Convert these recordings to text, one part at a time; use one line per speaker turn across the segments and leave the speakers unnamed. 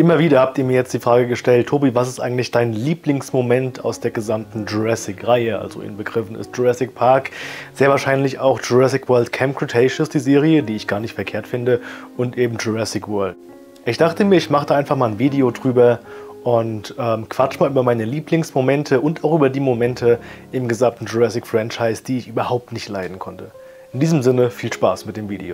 Immer wieder habt ihr mir jetzt die Frage gestellt, Tobi, was ist eigentlich dein Lieblingsmoment aus der gesamten Jurassic-Reihe? Also inbegriffen ist Jurassic Park, sehr wahrscheinlich auch Jurassic World Camp Cretaceous, die Serie, die ich gar nicht verkehrt finde, und eben Jurassic World. Ich dachte mir, ich mache da einfach mal ein Video drüber und quatsch mal über meine Lieblingsmomente und auch über die Momente im gesamten Jurassic-Franchise, die ich überhaupt nicht leiden konnte. In diesem Sinne, viel Spaß mit dem Video.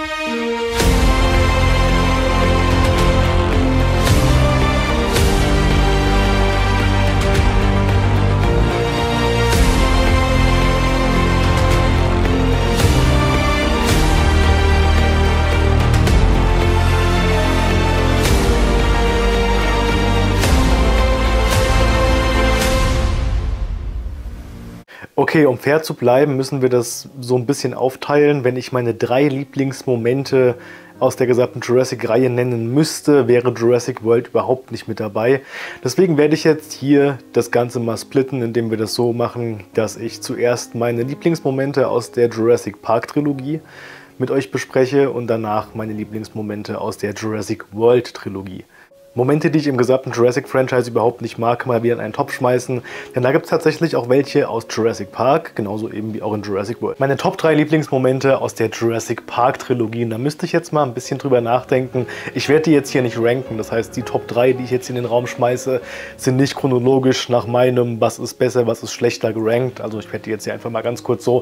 Okay, um fair zu bleiben, müssen wir das so ein bisschen aufteilen. Wenn ich meine 3 Lieblingsmomente aus der gesamten Jurassic-Reihe nennen müsste, wäre Jurassic World überhaupt nicht mit dabei. Deswegen werde ich jetzt hier das Ganze mal splitten, indem wir das so machen, dass ich zuerst meine Lieblingsmomente aus der Jurassic Park-Trilogie mit euch bespreche und danach meine Lieblingsmomente aus der Jurassic World-Trilogie. Momente, die ich im gesamten Jurassic-Franchise überhaupt nicht mag, mal wieder in einen Topf schmeißen. Denn da gibt es tatsächlich auch welche aus Jurassic Park, genauso eben wie auch in Jurassic World. Meine Top 3 Lieblingsmomente aus der Jurassic Park-Trilogie. Da müsste ich jetzt mal ein bisschen drüber nachdenken. Ich werde die jetzt hier nicht ranken. Das heißt, die Top 3, die ich jetzt in den Raum schmeiße, sind nicht chronologisch nach meinem, was ist besser, was ist schlechter gerankt. Also ich werde die jetzt hier einfach mal ganz kurz so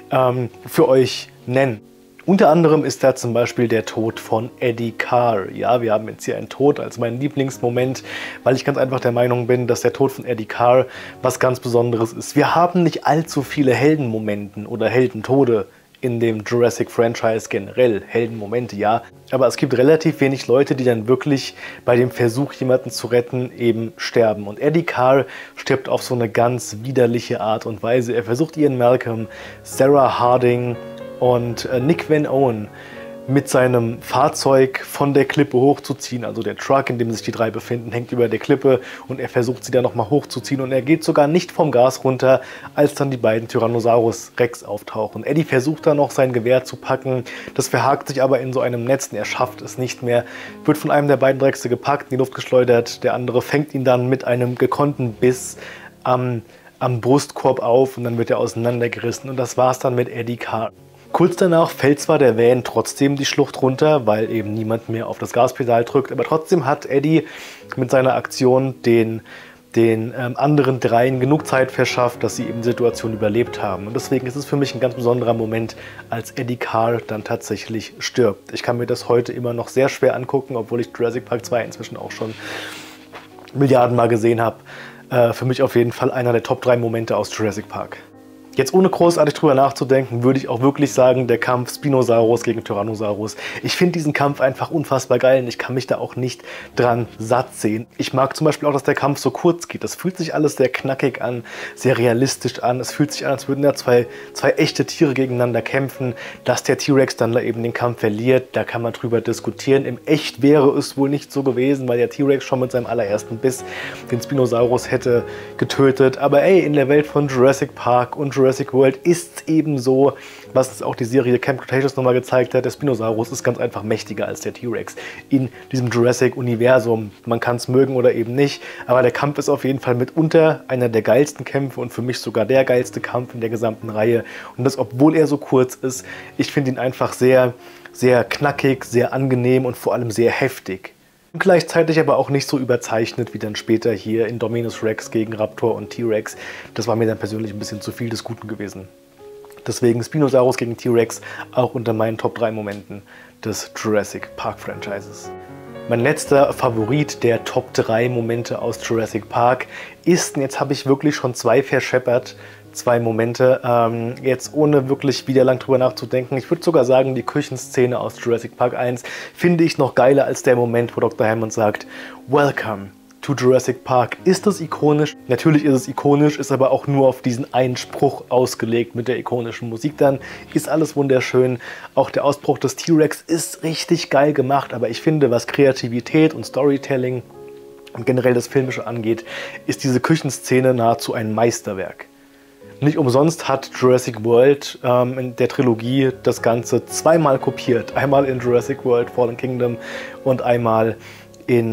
für euch nennen. Unter anderem ist da zum Beispiel der Tod von Eddie Carr. Ja, wir haben jetzt hier einen Tod als meinen Lieblingsmoment, weil ich ganz einfach der Meinung bin, dass der Tod von Eddie Carr was ganz Besonderes ist. Wir haben nicht allzu viele Heldenmomente oder Heldentode in dem Jurassic-Franchise generell. Heldenmomente, ja. Aber es gibt relativ wenig Leute, die dann wirklich bei dem Versuch, jemanden zu retten, eben sterben. Und Eddie Carr stirbt auf so eine ganz widerliche Art und Weise. Er versucht Ian Malcolm, Sarah Harding und Nick Van Owen mit seinem Fahrzeug von der Klippe hochzuziehen. Also der Truck, in dem sich die 3 befinden, hängt über der Klippe und er versucht sie dann nochmal hochzuziehen und er geht sogar nicht vom Gas runter, als dann die beiden Tyrannosaurus Rex auftauchen. Eddie versucht dann noch sein Gewehr zu packen, das verhakt sich aber in so einem Netz und er schafft es nicht mehr, wird von einem der beiden Dreckse gepackt, in die Luft geschleudert, der andere fängt ihn dann mit einem gekonnten Biss am Brustkorb auf und dann wird er auseinandergerissen und das war's dann mit Eddie Carr. Kurz danach fällt zwar der Van trotzdem die Schlucht runter, weil eben niemand mehr auf das Gaspedal drückt, aber trotzdem hat Eddie mit seiner Aktion den anderen 3 genug Zeit verschafft, dass sie eben die Situation überlebt haben. Und deswegen ist es für mich ein ganz besonderer Moment, als Eddie Carr dann tatsächlich stirbt. Ich kann mir das heute immer noch sehr schwer angucken, obwohl ich Jurassic Park 2 inzwischen auch schon Milliarden Mal gesehen habe. Für mich auf jeden Fall einer der Top 3 Momente aus Jurassic Park. Jetzt ohne großartig drüber nachzudenken, würde ich auch wirklich sagen, der Kampf Spinosaurus gegen Tyrannosaurus. Ich finde diesen Kampf einfach unfassbar geil und ich kann mich da auch nicht dran satt sehen. Ich mag zum Beispiel auch, dass der Kampf so kurz geht. Das fühlt sich alles sehr knackig an, sehr realistisch an. Es fühlt sich an, als würden da zwei echte Tiere gegeneinander kämpfen. Dass der T-Rex dann da eben den Kampf verliert, da kann man drüber diskutieren. Im Echt wäre es wohl nicht so gewesen, weil der T-Rex schon mit seinem allerersten Biss den Spinosaurus hätte getötet. Aber ey, in der Welt von Jurassic Park und Jurassic World ist eben so, was auch die Serie Camp Cretaceous nochmal gezeigt hat, der Spinosaurus ist ganz einfach mächtiger als der T-Rex in diesem Jurassic-Universum. Man kann es mögen oder eben nicht, aber der Kampf ist auf jeden Fall mitunter einer der geilsten Kämpfe und für mich sogar der geilste Kampf in der gesamten Reihe. Und das, obwohl er so kurz ist, ich finde ihn einfach sehr, sehr knackig, sehr angenehm und vor allem sehr heftig. Gleichzeitig aber auch nicht so überzeichnet wie dann später hier in Dominus Rex gegen Raptor und T-Rex. Das war mir dann persönlich ein bisschen zu viel des Guten gewesen. Deswegen Spinosaurus gegen T-Rex auch unter meinen Top 3 Momenten des Jurassic Park Franchises. Mein letzter Favorit der Top 3 Momente aus Jurassic Park ist, und jetzt habe ich wirklich schon 2 verscheppert, 2 Momente, jetzt ohne wirklich wieder lang drüber nachzudenken. Ich würde sogar sagen, die Küchenszene aus Jurassic Park 1 finde ich noch geiler als der Moment, wo Dr. Hammond sagt, Welcome to Jurassic Park. Ist das ikonisch? Natürlich ist es ikonisch, ist aber auch nur auf diesen einen Spruch ausgelegt mit der ikonischen Musik dann. Ist alles wunderschön. Auch der Ausbruch des T-Rex ist richtig geil gemacht, aber ich finde, was Kreativität und Storytelling und generell das Filmische angeht, ist diese Küchenszene nahezu ein Meisterwerk. Nicht umsonst hat Jurassic World in der Trilogie das Ganze 2-mal kopiert. Einmal in Jurassic World Fallen Kingdom und einmal in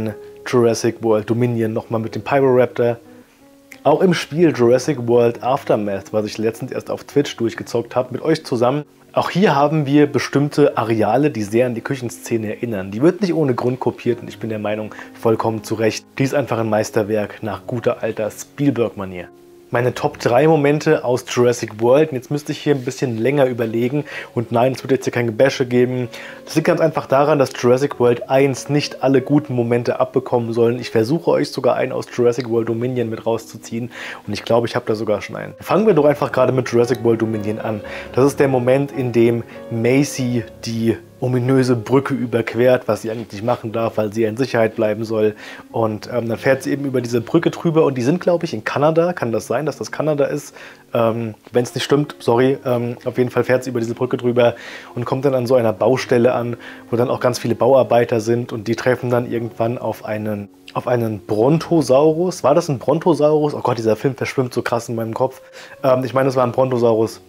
Jurassic World Dominion nochmal mit dem Pyroraptor. Auch im Spiel Jurassic World Aftermath, was ich letztens erst auf Twitch durchgezockt habe, mit euch zusammen. Auch hier haben wir bestimmte Areale, die sehr an die Küchenszene erinnern. Die wird nicht ohne Grund kopiert und ich bin der Meinung, vollkommen zu Recht. Die ist einfach ein Meisterwerk nach guter alter Spielberg-Manier. Meine Top 3 Momente aus Jurassic World. Und jetzt müsste ich hier ein bisschen länger überlegen. Und nein, es wird jetzt hier kein Gebäsche geben. Das liegt ganz einfach daran, dass Jurassic World 1 nicht alle guten Momente abbekommen sollen. Ich versuche euch sogar einen aus Jurassic World Dominion mit rauszuziehen. Und ich glaube, ich habe da sogar schon einen. Fangen wir doch einfach gerade mit Jurassic World Dominion an. Das ist der Moment, in dem Macy die ominöse Brücke überquert, was sie eigentlich nicht machen darf, weil sie in Sicherheit bleiben soll. Und dann fährt sie eben über diese Brücke drüber und die sind, glaube ich, in Kanada. Kann das sein, dass das Kanada ist? Wenn es nicht stimmt, sorry. Auf jeden Fall fährt sie über diese Brücke drüber und kommt dann an so einer Baustelle an, wo dann auch ganz viele Bauarbeiter sind und die treffen dann irgendwann auf einen Brontosaurus. War das ein Brontosaurus? Oh Gott, dieser Film verschwimmt so krass in meinem Kopf. Ich meine, es war ein Brontosaurus.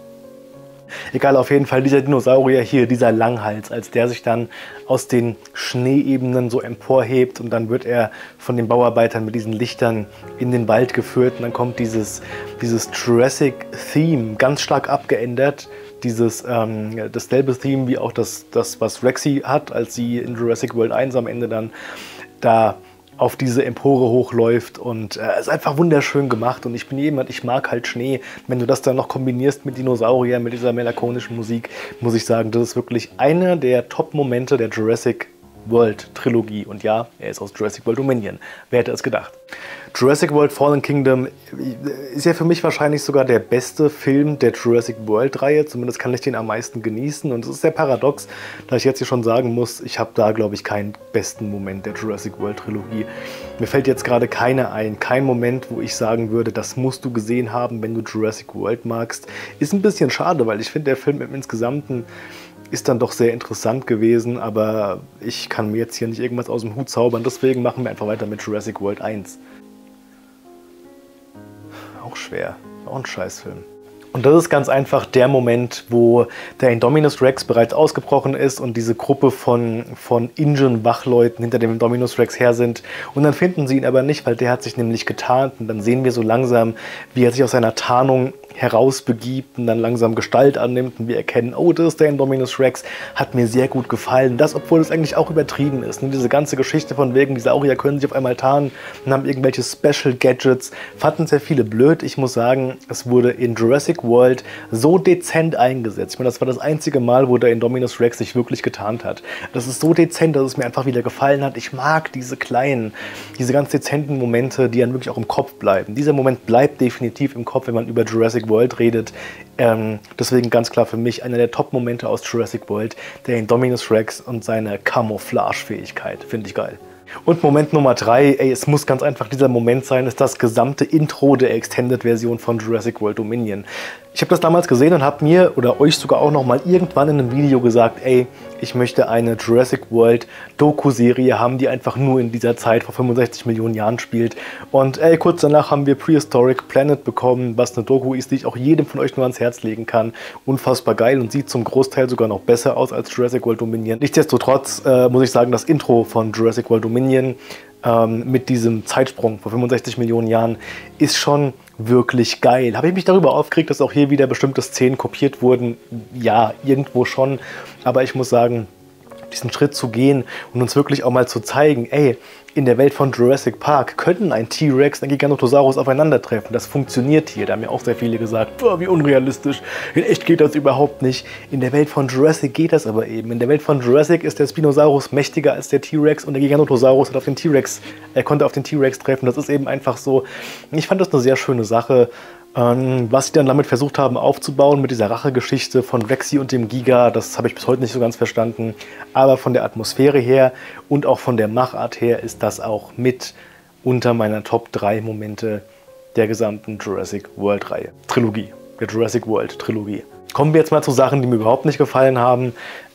Egal, auf jeden Fall dieser Dinosaurier hier, dieser Langhals, als der sich dann aus den Schneeebenen so emporhebt und dann wird er von den Bauarbeitern mit diesen Lichtern in den Wald geführt und dann kommt dieses Jurassic-Theme ganz stark abgeändert. Dasselbe Theme wie auch das, was Rexy hat, als sie in Jurassic World 1 am Ende dann da auf diese Empore hochläuft und ist einfach wunderschön gemacht und ich bin jemand, ich mag halt Schnee. Wenn du das dann noch kombinierst mit Dinosauriern, mit dieser melancholischen Musik, muss ich sagen, das ist wirklich einer der Top-Momente der Jurassic World Trilogie. Und ja, er ist aus Jurassic World Dominion. Wer hätte es gedacht? Jurassic World Fallen Kingdom ist ja für mich wahrscheinlich sogar der beste Film der Jurassic World Reihe. Zumindest kann ich den am meisten genießen. Und es ist sehr paradox, da ich jetzt hier schon sagen muss, ich habe da, glaube ich, keinen besten Moment der Jurassic World Trilogie. Mir fällt jetzt gerade keiner ein. Kein Moment, wo ich sagen würde, das musst du gesehen haben, wenn du Jurassic World magst. Ist ein bisschen schade, weil ich finde, der Film im Insgesamten ist dann doch sehr interessant gewesen, aber ich kann mir jetzt hier nicht irgendwas aus dem Hut zaubern, deswegen machen wir einfach weiter mit Jurassic World 1. Auch schwer, auch ein Scheißfilm. Und das ist ganz einfach der Moment, wo der Indominus Rex bereits ausgebrochen ist und diese Gruppe von Ingen-Wachleuten hinter dem Indominus Rex her sind. Und dann finden sie ihn aber nicht, weil der hat sich nämlich getarnt. Und dann sehen wir so langsam, wie er sich aus seiner Tarnung herausbegibt und dann langsam Gestalt annimmt und wir erkennen, oh, das ist der Indominus Rex, hat mir sehr gut gefallen. Das, obwohl es eigentlich auch übertrieben ist. Und diese ganze Geschichte von wegen, die Saurier können sich auf einmal tarnen und haben irgendwelche Special Gadgets, fanden sehr viele blöd. Ich muss sagen, es wurde in Jurassic World so dezent eingesetzt. Ich meine, das war das einzige Mal, wo der Indominus Rex sich wirklich getarnt hat. Das ist so dezent, dass es mir einfach wieder gefallen hat. Ich mag diese ganz dezenten Momente, die dann wirklich auch im Kopf bleiben. Dieser Moment bleibt definitiv im Kopf, wenn man über Jurassic World redet. Deswegen ganz klar für mich einer der Top-Momente aus Jurassic World, der Indominus Rex und seine Camouflage-Fähigkeit. Finde ich geil. Und Moment Nummer 3, es muss ganz einfach dieser Moment sein, ist das gesamte Intro der Extended-Version von Jurassic World Dominion. Ich habe das damals gesehen und habe mir oder euch sogar auch noch mal irgendwann in einem Video gesagt, ich möchte eine Jurassic World Doku-Serie haben, die einfach nur in dieser Zeit vor 65 Millionen Jahren spielt. Und kurz danach haben wir Prehistoric Planet bekommen, was eine Doku ist, die ich auch jedem von euch nur ans Herz legen kann. Unfassbar geil und sieht zum Großteil sogar noch besser aus als Jurassic World Dominion. Nichtsdestotrotz muss ich sagen, das Intro von Jurassic World Dominion mit diesem Zeitsprung vor 65 Millionen Jahren ist schon wirklich geil. Habe ich mich darüber aufgeregt, dass auch hier wieder bestimmte Szenen kopiert wurden? Ja, irgendwo schon. Aber ich muss sagen, diesen Schritt zu gehen und uns wirklich auch mal zu zeigen, in der Welt von Jurassic Park können ein T-Rex und ein Giganotosaurus aufeinandertreffen. Das funktioniert hier. Da haben ja auch sehr viele gesagt, wie unrealistisch. In echt geht das überhaupt nicht. In der Welt von Jurassic geht das aber eben. In der Welt von Jurassic ist der Spinosaurus mächtiger als der T-Rex und der Giganotosaurus konnte auf den T-Rex treffen. Das ist eben einfach so. Ich fand das eine sehr schöne Sache. Was sie dann damit versucht haben aufzubauen mit dieser Rachegeschichte von Rexy und dem Giga, das habe ich bis heute nicht so ganz verstanden. Aber von der Atmosphäre her und auch von der Machart her ist das auch mit unter meiner Top 3 Momente der gesamten Jurassic World Reihe. Trilogie, der Jurassic World Trilogie. Kommen wir jetzt mal zu Sachen, die mir überhaupt nicht gefallen haben.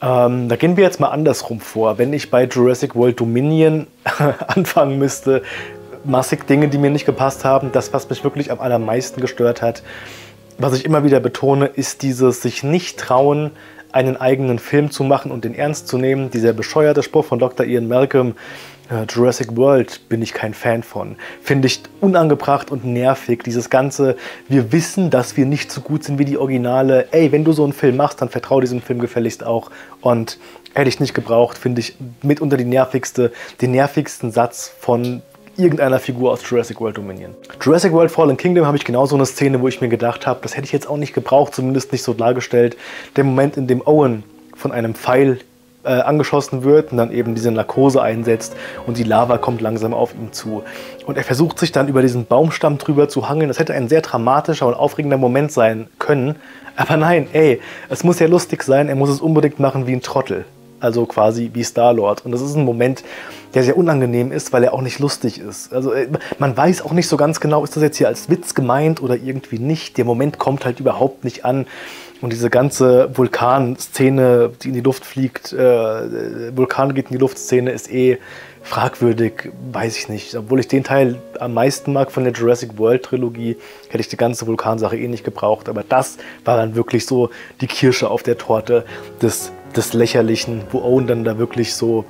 Da gehen wir jetzt mal andersrum vor. Wenn ich bei Jurassic World Dominion anfangen müsste, massig Dinge, die mir nicht gepasst haben. Das, was mich wirklich am allermeisten gestört hat, was ich immer wieder betone, ist dieses sich nicht trauen, einen eigenen Film zu machen und den ernst zu nehmen. Dieser bescheuerte Spruch von Dr. Ian Malcolm, Jurassic World bin ich kein Fan von. Finde ich unangebracht und nervig. Dieses ganze, wir wissen, dass wir nicht so gut sind wie die Originale. Ey, wenn du so einen Film machst, dann vertrau diesem Film gefälligst auch. Und hätte ich nicht gebraucht, finde ich mitunter den nervigsten Satz von irgendeiner Figur aus Jurassic World Dominion. Jurassic World Fallen Kingdom habe ich genau so eine Szene, wo ich mir gedacht habe, das hätte ich jetzt auch nicht gebraucht, zumindest nicht so dargestellt. Der Moment, in dem Owen von einem Pfeil angeschossen wird und dann eben diese Narkose einsetzt und die Lava kommt langsam auf ihn zu. Und er versucht sich dann über diesen Baumstamm drüber zu hangeln. Das hätte ein sehr dramatischer und aufregender Moment sein können. Aber nein, ey, es muss ja lustig sein, er muss es unbedingt machen wie ein Trottel. Also quasi wie Star-Lord. Und das ist ein Moment, der sehr unangenehm ist, weil er auch nicht lustig ist. Also man weiß auch nicht so ganz genau, ist das jetzt hier als Witz gemeint oder irgendwie nicht. Der Moment kommt halt überhaupt nicht an. Und diese ganze Vulkan-Szene, die in die Luft fliegt, Vulkan geht in die Luft-Szene, ist eh fragwürdig, weiß ich nicht. Obwohl ich den Teil am meisten mag von der Jurassic World-Trilogie, hätte ich die ganze Vulkansache eh nicht gebraucht. Aber das war dann wirklich so die Kirsche auf der Torte des Lächerlichen, wo Owen dann da wirklich so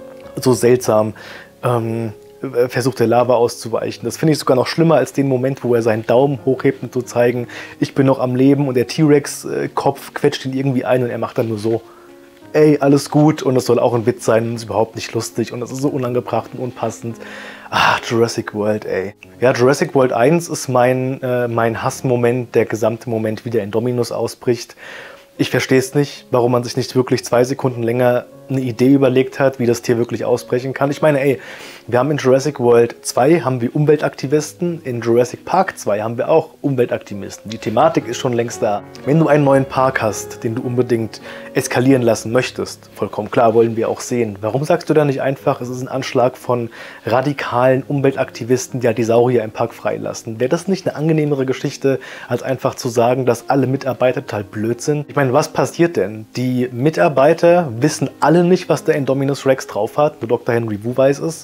seltsam versucht, der Lava auszuweichen. Das finde ich sogar noch schlimmer als den Moment, wo er seinen Daumen hochhebt, um zu zeigen, ich bin noch am Leben und der T-Rex-Kopf quetscht ihn irgendwie ein und er macht dann nur so, ey, alles gut und das soll auch ein Witz sein und ist überhaupt nicht lustig und das ist so unangebracht und unpassend. Jurassic World, ey. Ja, Jurassic World 1 ist mein Hassmoment, der gesamte Moment, wie der Indominus ausbricht. Ich verstehe es nicht, warum man sich nicht wirklich 2 Sekunden länger eine Idee überlegt hat, wie das Tier wirklich ausbrechen kann. Ich meine, ey, wir haben in Jurassic World 2 haben wir Umweltaktivisten, in Jurassic Park 2 haben wir auch Umweltaktivisten. Die Thematik ist schon längst da. Wenn du einen neuen Park hast, den du unbedingt eskalieren lassen möchtest, vollkommen klar, wollen wir auch sehen. Warum sagst du da nicht einfach, es ist ein Anschlag von radikalen Umweltaktivisten, die halt die Saurier im Park freilassen? Wäre das nicht eine angenehmere Geschichte, als einfach zu sagen, dass alle Mitarbeiter total blöd sind? Ich meine, was passiert denn? Die Mitarbeiter wissen alle nicht, was der Indominus Rex drauf hat, nur Dr. Henry Wu weiß es.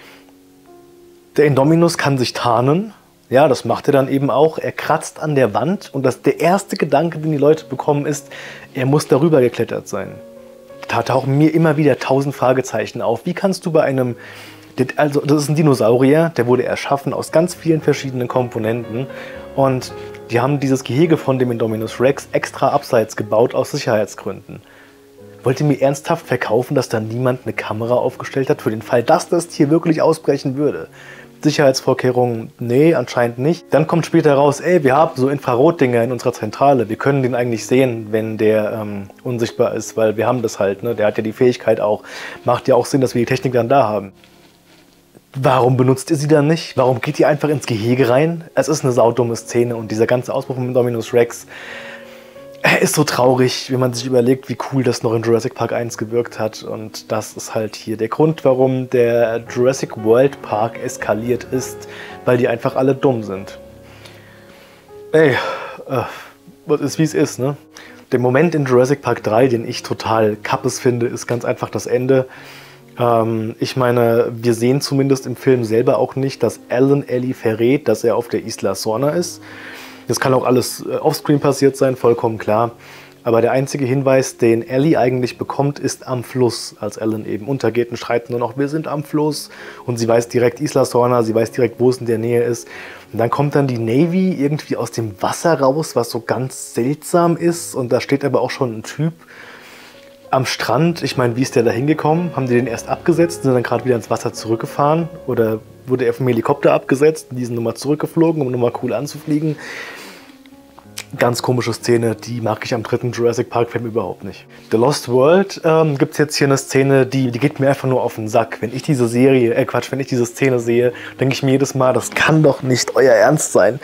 Der Indominus kann sich tarnen. Ja, das macht er dann eben auch. Er kratzt an der Wand und der erste Gedanke, den die Leute bekommen, ist, er muss darüber geklettert sein. Da tauchen mir immer wieder 1000 Fragezeichen auf. Wie kannst du bei einem, also das ist ein Dinosaurier, der wurde erschaffen aus ganz vielen verschiedenen Komponenten und die haben dieses Gehege von dem Indominus Rex extra abseits gebaut aus Sicherheitsgründen. Wollt ihr mir ernsthaft verkaufen, dass da niemand eine Kamera aufgestellt hat für den Fall, dass das Tier wirklich ausbrechen würde? Sicherheitsvorkehrungen, nee, anscheinend nicht. Dann kommt später raus, ey, wir haben so Infrarotdinger in unserer Zentrale. Wir können den eigentlich sehen, wenn der unsichtbar ist, weil wir haben das halt, ne? Der hat ja die Fähigkeit auch. Macht ja auch Sinn, dass wir die Technik dann da haben. Warum benutzt ihr sie dann nicht? Warum geht ihr einfach ins Gehege rein? Es ist eine saudumme Szene und dieser ganze Ausbruch von Indominus Rex ist so traurig, wenn man sich überlegt, wie cool das noch in Jurassic Park 1 gewirkt hat. Und das ist halt hier der Grund, warum der Jurassic World Park eskaliert ist, weil die einfach alle dumm sind. Ey, was ist wie es ist, ne? Der Moment in Jurassic Park 3, den ich total kappes finde, ist ganz einfach das Ende. Ich meine, wir sehen zumindest im Film selber auch nicht, dass Alan Ellie verrät, dass er auf der Isla Sorna ist. Das kann auch alles offscreen passiert sein, vollkommen klar. Aber der einzige Hinweis, den Ellie eigentlich bekommt, ist am Fluss, als Alan eben untergeht und schreit nur noch, wir sind am Fluss. Und sie weiß direkt Isla Sorna, sie weiß direkt, wo es in der Nähe ist. Und dann kommt dann die Navy irgendwie aus dem Wasser raus, was so ganz seltsam ist. Und da steht aber auch schon ein Typ am Strand. Ich meine, wie ist der da hingekommen? Haben die den erst abgesetzt, sind dann gerade wieder ins Wasser zurückgefahren? Oder wurde er vom Helikopter abgesetzt und die sind nochmal zurückgeflogen, um nochmal cool anzufliegen? Ganz komische Szene, die mag ich am 3. Jurassic Park Film überhaupt nicht. The Lost World gibt es jetzt hier eine Szene, die geht mir einfach nur auf den Sack. Wenn ich diese wenn ich diese Szene sehe, denke ich mir jedes Mal, das kann doch nicht euer Ernst sein.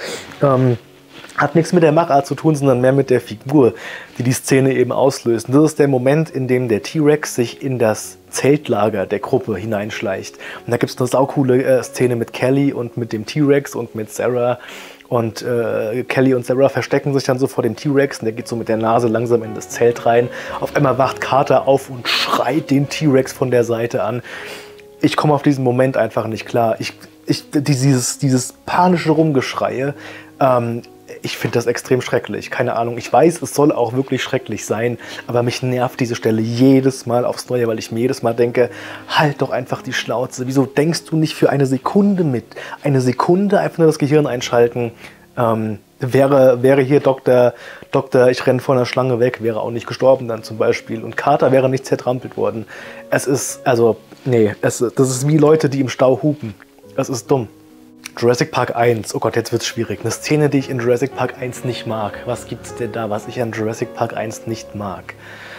Hat nichts mit der Machart zu tun, sondern mehr mit der Figur, die die Szene eben auslöst. Und das ist der Moment, in dem der T-Rex sich in das Zeltlager der Gruppe hineinschleicht. Und da gibt es eine saucoole Szene mit Kelly und mit dem T-Rex und mit Sarah. Und Kelly und Sarah verstecken sich dann so vor dem T-Rex und der geht so mit der Nase langsam in das Zelt rein. Auf einmal wacht Carter auf und schreit den T-Rex von der Seite an. Ich komme auf diesen Moment einfach nicht klar. Dieses panische Rumgeschreie, Ich finde das extrem schrecklich. Keine Ahnung. Ich weiß, es soll auch wirklich schrecklich sein, aber mich nervt diese Stelle jedes Mal aufs Neue, weil ich mir jedes Mal denke, halt doch einfach die Schnauze. Wieso denkst du nicht für eine Sekunde mit? Eine Sekunde einfach nur das Gehirn einschalten. Wäre hier Doktor, ich renne vor einer Schlange weg, wäre auch nicht gestorben dann zum Beispiel. Und Carter wäre nicht zertrampelt worden. Es ist, also, nee, das ist wie Leute, die im Stau hupen. Es ist dumm. Jurassic Park 1, oh Gott, jetzt wird's schwierig. Eine Szene, die ich in Jurassic Park 1 nicht mag. Was gibt's denn da, was ich an Jurassic Park 1 nicht mag?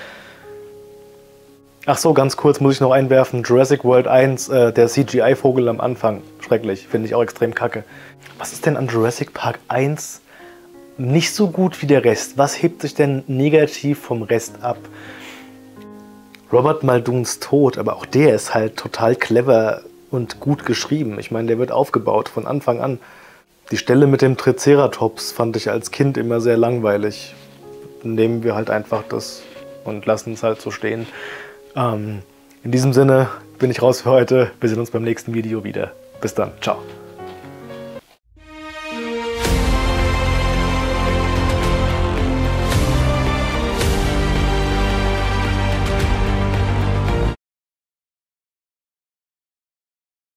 Ach so, ganz kurz muss ich noch einwerfen. Jurassic World 1, der CGI-Vogel am Anfang. Schrecklich, finde ich auch extrem kacke. Was ist denn an Jurassic Park 1 nicht so gut wie der Rest? Was hebt sich denn negativ vom Rest ab? Robert Muldoons Tod, aber auch der ist halt total clever und gut geschrieben. Ich meine, der wird aufgebaut von Anfang an. Die Stelle mit dem Triceratops fand ich als Kind immer sehr langweilig. Nehmen wir halt einfach das und lassen es halt so stehen. In diesem Sinne bin ich raus für heute. Wir sehen uns beim nächsten Video wieder. Bis dann. Ciao.